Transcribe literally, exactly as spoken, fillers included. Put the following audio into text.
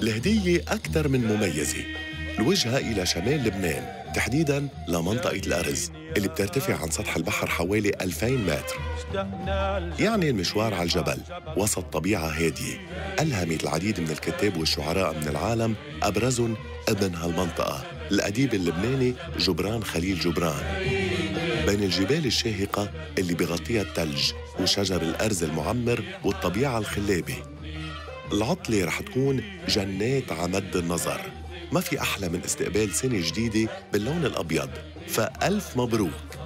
الهدية أكثر من مميزة، الوجهة إلى شمال لبنان، تحديداً لمنطقة الأرز اللي بترتفع عن سطح البحر حوالي ألفين متر. يعني المشوار على الجبل وسط طبيعة هادية ألهمت العديد من الكتاب والشعراء من العالم، أبرزهم ابن هالمنطقة الأديب اللبناني جبران خليل جبران. بين الجبال الشاهقة اللي بغطيها الثلج وشجر الأرز المعمر والطبيعة الخلابة، العطلة رح تكون جنات عمد النظر. ما في أحلى من استقبال سنة جديدة باللون الأبيض، فألف مبروك.